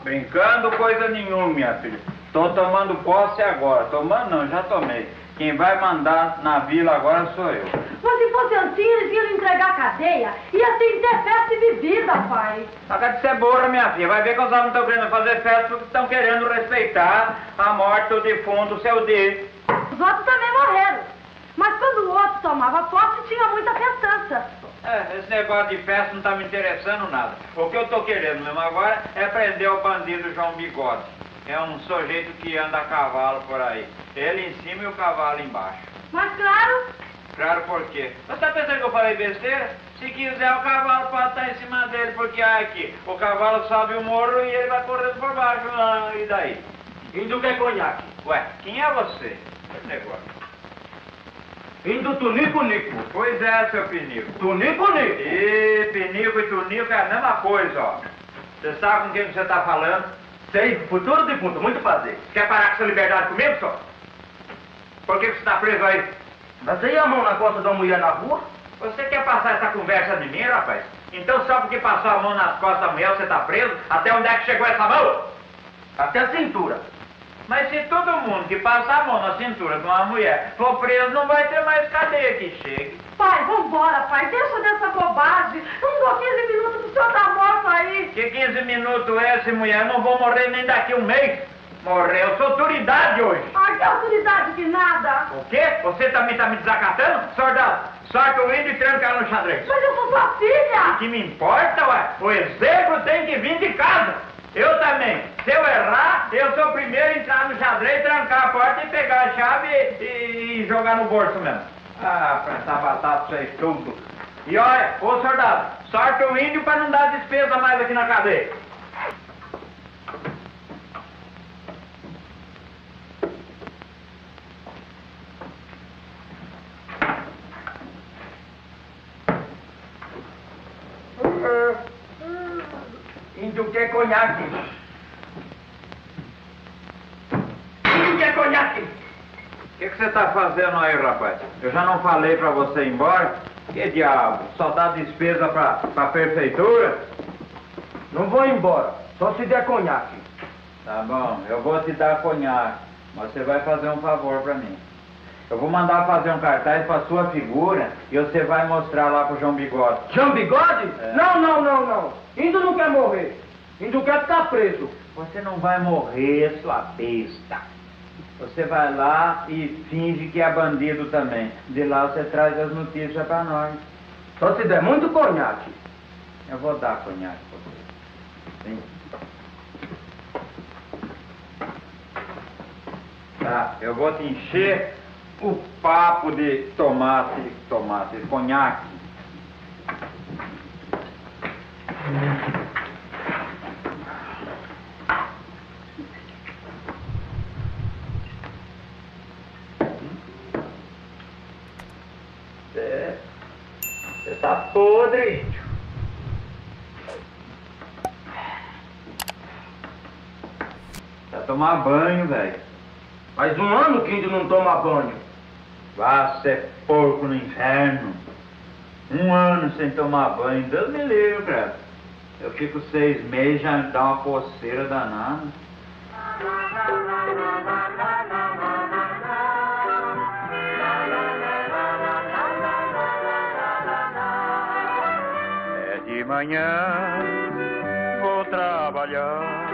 Brincando coisa nenhuma, minha filha. Tô tomando posse agora. Tomando não, já tomei. Quem vai mandar na vila agora sou eu. Mas se fosse assim, eles iam entregar a cadeia. E assim ter festa e bebida, pai. Paga de ser burra, minha filha. Vai ver que os homens estão querendo fazer festa porque estão querendo respeitar a morte do defunto, o seu dia. Os outros também morreram. Mas quando o outro tomava posse, tinha muita festança. Esse negócio de festa não tá me interessando nada. O que eu tô querendo mesmo agora é prender o bandido João Bigode. É um sujeito que anda a cavalo por aí. Ele em cima e o cavalo embaixo. Mas claro... Claro por quê? Você tá pensando que eu falei besteira? Se quiser o cavalo pode estar em cima dele, porque aqui o cavalo sobe o morro e ele vai correndo por baixo. E daí? Indo que é conhaque. Ué, quem é você? Esse negócio. Indo tunico-nico. Pois é, seu Pinico. Tunico-nico. E Pinico e Tunico é a mesma coisa, ó. Você sabe com quem você tá falando? Sei, futuro defunto, muito prazer. Quer parar com sua liberdade comigo, só? Por que você tá preso aí? Passei a mão na costa de uma mulher na rua? Você quer passar essa conversa de mim, rapaz? Então só porque passou a mão nas costas da mulher você tá preso? Até onde é que chegou essa mão? Até a cintura. Mas se todo mundo que passar a mão na cintura de uma mulher for preso, não vai ter mais cadeia que chegue. Pai, vambora, pai. Deixa dessa bobagem. Não dou 15 minutos pro senhor tá morto aí. Que 15 minutos é esse, mulher? Eu não vou morrer nem daqui um mês. Morrer, eu sou autoridade hoje. Ai, que autoridade de nada. O quê? Você também tá me desacatando? Soldado, sorte o índio e tranca ela no xadrez. Mas eu sou sua filha. O que me importa, ué? O exemplo tem que vir de casa. Eu também. Se eu errar, eu sou o primeiro a entrar no xadrez, trancar a porta e pegar a chave e jogar no bolso mesmo. Ah, plantar batata, vocês tudo. E olha, ô soldado, sorte o índio pra não dar despesa mais aqui na cadeia. Índio quer conhaque. Índio quer conhaque. O que você tá fazendo aí, rapaz? Eu já não falei pra você ir embora? Que diabo? Só dá despesa pra prefeitura? Não vou embora, só se der conhaque. Tá bom, eu vou te dar conhaque, mas você vai fazer um favor pra mim. Eu vou mandar fazer um cartaz pra sua figura e você vai mostrar lá pro João Bigode. João Bigode? É. Não. Índio não quer morrer. Índio quer ficar preso. Você não vai morrer, sua besta. Você vai lá e finge que é bandido também. De lá você traz as notícias pra nós. Só se der muito conhaque. Eu vou dar conhaque pra você. Sim. Tá, eu vou te encher o papo de tomate, conhaque. Você tá podre, índio. Vai tomar banho, velho. Faz um ano que índio não toma banho. Vá ser porco no inferno. Um ano sem tomar banho, Deus me livre, cara. Eu fico 6 meses já me dá uma coceira danada. É de manhã, vou trabalhar.